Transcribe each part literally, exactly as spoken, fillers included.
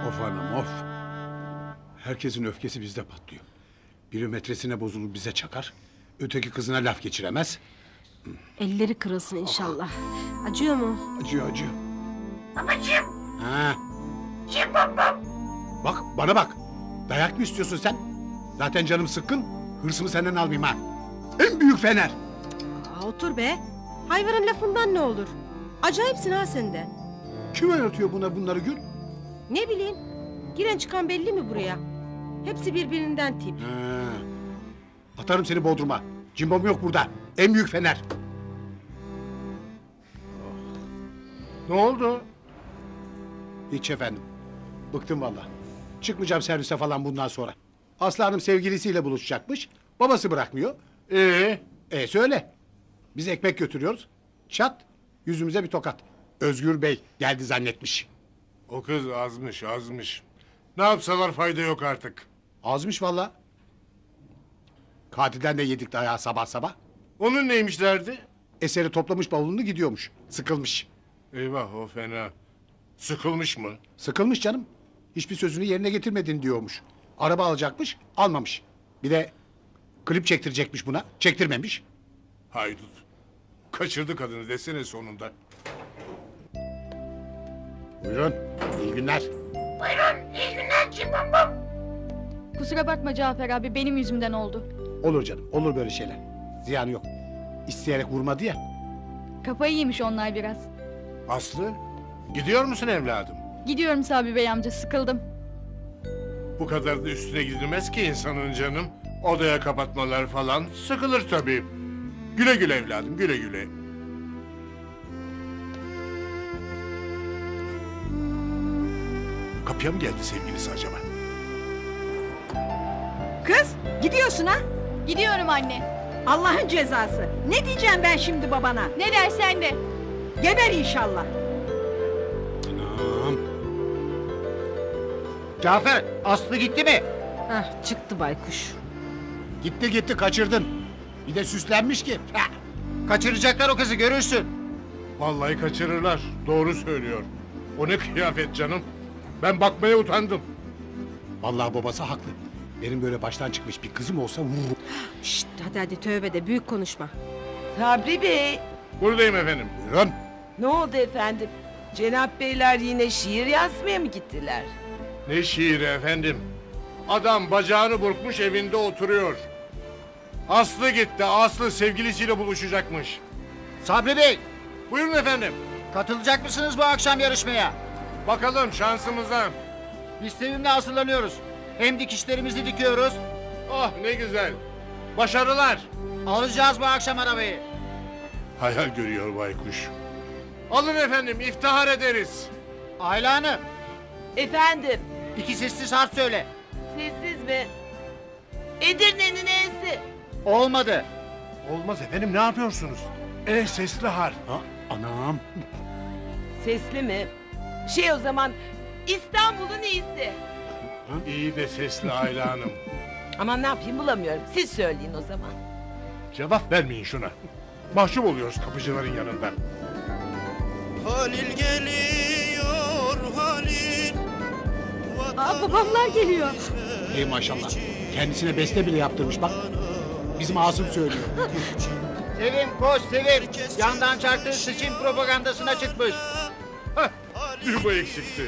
Of anam of. Herkesin öfkesi bizde patlıyor. Biri metresine bozulur bize çakar. Öteki kızına laf geçiremez. Elleri kırılsın inşallah. Acıyor mu? Acıyor acıyor. Babacığım. Ha. Kim babam? Bak bana bak. Dayak mı istiyorsun sen? Zaten canım sıkkın. Hırsımı senden almayayım ha. En büyük fener. Aa, otur be. Hayvanın lafından ne olur? Acayipsin ha sen de. Kim öğretiyor buna bunları Gül? Ne bileyim. Giren çıkan belli mi buraya? Hepsi birbirinden tip. Ha. Atarım seni Bodrum'a. Cimbom yok burada. En büyük fener. Ne oldu? Hiç efendim. Bıktım valla. Çıkmayacağım servise falan bundan sonra. Aslı Hanım sevgilisiyle buluşacakmış. Babası bırakmıyor. Ee, E söyle. Biz ekmek götürüyoruz. Çat. Yüzümüze bir tokat. Özgür Bey geldi zannetmiş. o kız azmış azmış. Ne yapsalar fayda yok artık. Azmış valla. Katilden de yedik dayağı sabah sabah. Onun neymiş derdi? Eseri toplamış bavulunu gidiyormuş. Sıkılmış. Eyvah o fena. Sıkılmış mı? Sıkılmış canım. Hiçbir sözünü yerine getirmedin diyormuş. Araba alacakmış, almamış. Bir de klip çektirecekmiş buna. Çektirmemiş. Haydut. Kaçırdı kadını desene sonunda. Buyurun. İyi günler. Buyurun iyi günler kim babam? Kusura bakma Cafer abi, benim yüzümden oldu. Olur canım. Olur böyle şeyler. Ziyanı yok. İsteyerek vurmadı ya. Kafayı yemiş onlar biraz. Aslı, gidiyor musun evladım? Gidiyorum Sabri Bey amca, sıkıldım. Bu kadar da üstüne gidilmez ki insanın canım. Odaya kapatmalar falan sıkılır tabii. Güle güle evladım, güle güle. Kapıya mı geldi sevgilisi acaba? Kız gidiyorsun ha? Gidiyorum anne. Allah'ın cezası. Ne diyeceğim ben şimdi babana? Ne dersen de. Geber inşallah. Anam. Cafer, Aslı gitti mi? Hah, çıktı baykuş. Gitti gitti kaçırdın. Bir de süslenmiş ki. Ha! Kaçıracaklar o kızı, görürsün. Vallahi kaçırırlar, doğru söylüyor. O ne kıyafet canım. Ben bakmaya utandım. Vallahi babası haklı. Benim böyle baştan çıkmış bir kızım olsa vururum. Şşt, hadi hadi tövbe de büyük konuşma. Sabri Bey, Buradayım efendim. Buyurun. ne oldu efendim? Cenap Beyler yine şiir yazmaya mı gittiler? Ne şiiri efendim. Adam bacağını burkmuş evinde oturuyor. Aslı gitti, Aslı sevgilisiyle buluşacakmış. Sabri Bey, Buyurun efendim. katılacak mısınız bu akşam yarışmaya? Bakalım şansımıza. Biz Sevim'le hazırlanıyoruz. Hem dikişlerimizi dikiyoruz. Oh ne güzel. Başarılar. Alacağız bu akşam arabayı. Hayal görüyor baykuş. Alın efendim, iftihar ederiz. Ayla Hanım, Efendim, iki sessiz harf söyle. sessiz mi? Edirne'nin E'si. Olmadı. Olmaz efendim, ne yapıyorsunuz? E sesli harf. Ha, anam. Sesli mi? Şey o zaman, İstanbul'un iyisi. İyi de sesli Ayla Hanım. Aman ne yapayım bulamıyorum. Siz söyleyin o zaman. Cevap vermeyin şuna. Mahcup oluyoruz kapıcıların yanında. Halil geliyor Halil. Aa, babamlar geliyor. Ey maşallah. Kendisine beste bile yaptırmış bak. Bizim Asım söylüyor. Sevim, koş Sevim. Yandan çarptığı sıçın propagandasına çıkmış. Bir bu eksikti.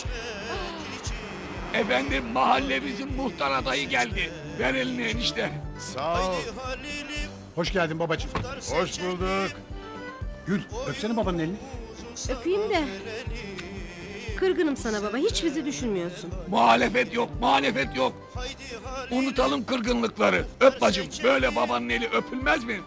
Efendim mahallemizin muhtar adayı geldi. Ver elini enişte. Sağ ol. Hoş geldin babacığım. Hoş bulduk. Gül öpsene babanın elini. Öpeyim de. Kırgınım sana baba, hiç bizi düşünmüyorsun. Muhalefet yok, muhalefet yok. Unutalım kırgınlıkları. Öp bacım, böyle babanın eli öpülmez mi?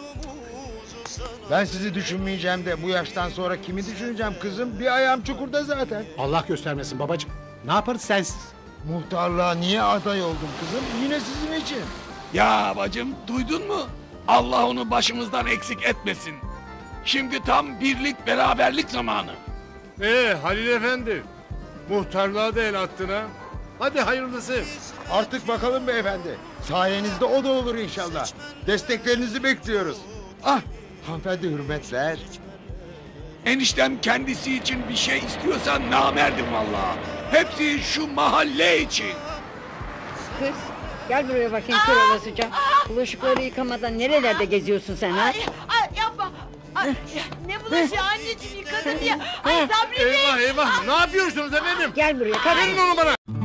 Ben sizi düşünmeyeceğim de bu yaştan sonra kimi düşüneceğim kızım? Bir ayağım çukurda zaten. Allah göstermesin babacığım. Ne yaparız sensiz? Muhtarlığa niye aday oldum kızım? Yine sizin için. Ya bacım, duydun mu? Allah onu başımızdan eksik etmesin. Şimdi tam birlik, beraberlik zamanı. Ee Halil Efendi. Muhtarlığa da el attın ha. Hadi hayırlısı. Artık bakalım beyefendi. Sayenizde o da olur inşallah. Desteklerinizi bekliyoruz. Ah, hanımefendi hürmetler. Eniştem kendisi için bir şey istiyorsan namerdim vallahi. Hepsi şu mahalle için. Kız gel buraya bakayım kör olasıca. Bulaşıkları yıkamadan nerelerde geziyorsun sen ha? Ay, ay yapma. Ay, ne bulaşığı anneciğim yıkadın ya. Ay Sabri Bey. Eyvah eyvah ne yapıyorsunuz efendim? Gel buraya kadın. Verin onu bana.